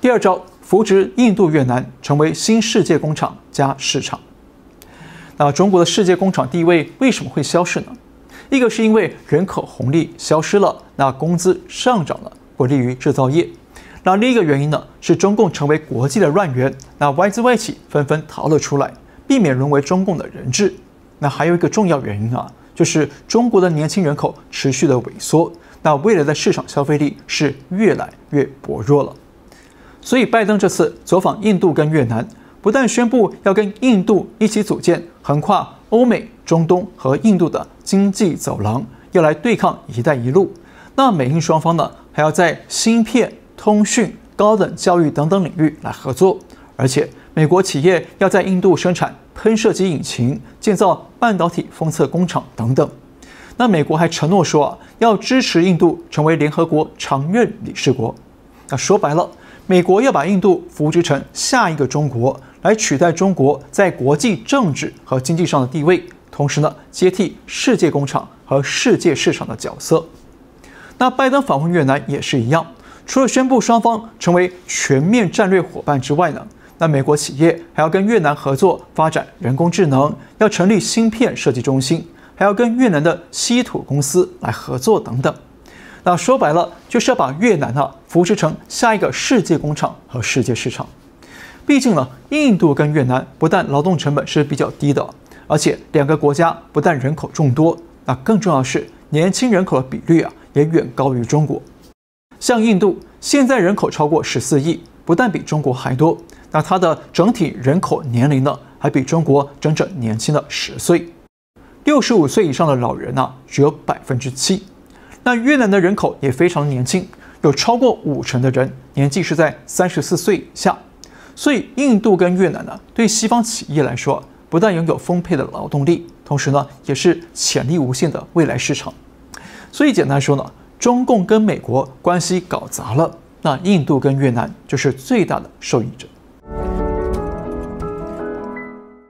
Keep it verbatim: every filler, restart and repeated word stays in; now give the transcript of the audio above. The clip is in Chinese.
第二招，扶植印度、越南成为新世界工厂加市场。那中国的世界工厂地位为什么会消失呢？一个是因为人口红利消失了，那工资上涨了，不利于制造业。那另一个原因呢，是中共成为国际的乱源，那外资外企纷纷逃了出来，避免沦为中共的人质。那还有一个重要原因啊，就是中国的年轻人口持续的萎缩，那未来的市场消费力是越来越薄弱了。所以拜登这次走访印度跟越南，不但宣布要跟印度一起组建横跨欧美、中东和印度的经济走廊，要来对抗“一带一路”。那美印双方呢，还要在芯片、通讯、高等教育等等领域来合作，而且美国企业要在印度生产喷射机引擎、建造半导体封测工厂等等。那美国还承诺说啊，要支持印度成为联合国常任理事国。那说白了，美国要把印度扶植成下一个中国，来取代中国在国际政治和经济上的地位，同时呢，接替世界工厂和世界市场的角色。那拜登访问越南也是一样，除了宣布双方成为全面战略伙伴之外呢，那美国企业还要跟越南合作发展人工智能，要成立芯片设计中心，还要跟越南的稀土公司来合作等等。那说白了，就是要把越南啊扶持成下一个世界工厂和世界市场。毕竟呢，印度跟越南不但劳动成本是比较低的，而且两个国家不但人口众多，那更重要的是年轻人口的比率啊也远高于中国。像印度现在人口超过十四亿，不但比中国还多，那它的整体人口年龄呢还比中国整整年轻了十岁。六十五岁以上的老人啊只有百分之七。那越南的人口也非常年轻，有超过五成的人年纪是在三十四岁以下。所以印度跟越南呢，对西方企业来说，不但拥有丰沛的劳动力，同时呢，也是潜力无限的未来市场。所以简单说呢，中共跟美国关系搞砸了，那印度跟越南就是最大的受益者。